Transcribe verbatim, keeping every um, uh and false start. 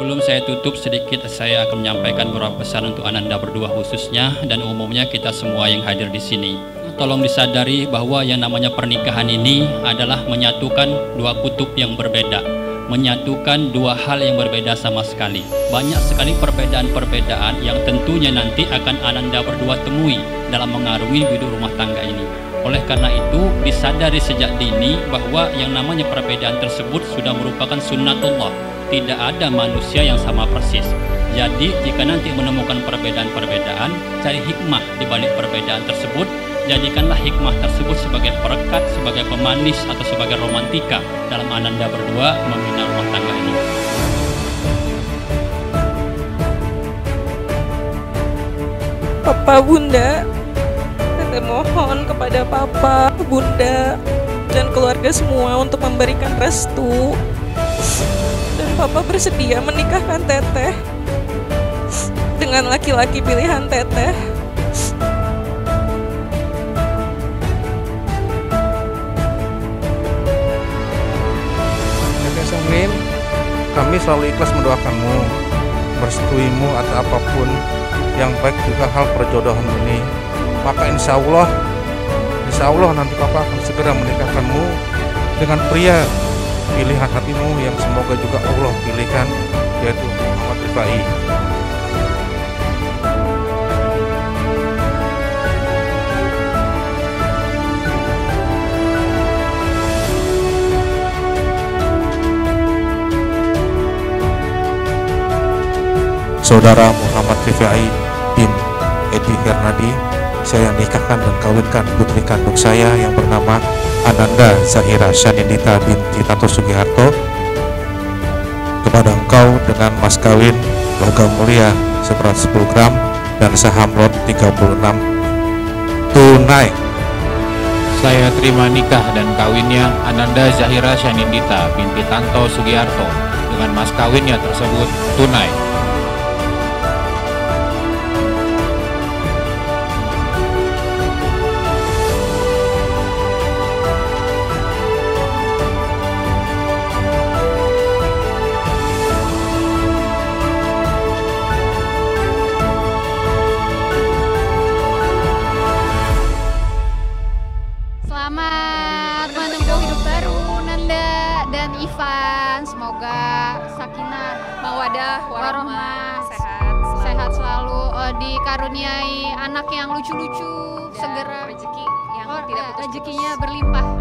Sebelum saya tutup sedikit, saya akan menyampaikan beberapa pesan untuk Ananda berdua khususnya dan umumnya kita semua yang hadir di sini. Tolong disadari bahwa yang namanya pernikahan ini adalah menyatukan dua kutub yang berbeda, menyatukan dua hal yang berbeda sama sekali. Banyak sekali perbedaan-perbedaan yang tentunya nanti akan Ananda berdua temui dalam mengarungi hidup rumah tangga ini. Oleh karena itu, disadari sejak dini bahwa yang namanya perbedaan tersebut sudah merupakan sunnatullah. Tidak ada manusia yang sama persis. Jadi, jika nanti menemukan perbedaan-perbedaan, cari hikmah di balik perbedaan tersebut. Jadikanlah hikmah tersebut sebagai perekat, sebagai pemanis, atau sebagai romantika dalam Ananda berdua membina rumah tangga ini. Papa, Bunda, Tete mohon kepada Papa, Bunda, dan keluarga semua untuk memberikan restu. Dan Papa bersedia menikahkan Teteh dengan laki-laki pilihan Teteh. Teteh Sungmin, kami selalu ikhlas mendoakanmu, merestuimu atas apapun yang baik juga hal perjodohan ini. Maka insya Allah, insya Allah nanti Papa akan segera menikahkanmu dengan pria pilihan hatimu yang semoga juga Allah pilihkan, yaitu Muhammad Rifai. Saudara Muhammad Rifai bin Edi Hernadi, saya nikahkan dan kawinkan putri kandung saya yang bernama Ananda Zahira Syanindita binti Tanto Sugiharto kepada engkau dengan mas kawin logam mulia seberat sepuluh gram dan saham lot tiga puluh enam tunai. Saya terima nikah dan kawinnya Ananda Zahira Syanindita binti Tanto Sugiharto dengan mas kawinnya tersebut tunai. Selamat menempuh hidup baru Nanda dan Ivan. Semoga sakinah, mawadah, warohmah, sehat, sehat selalu, uh, dikaruniai anak yang lucu-lucu, segera rezeki yang oh, tidak ya, putus-putus. rezekinya berlimpah.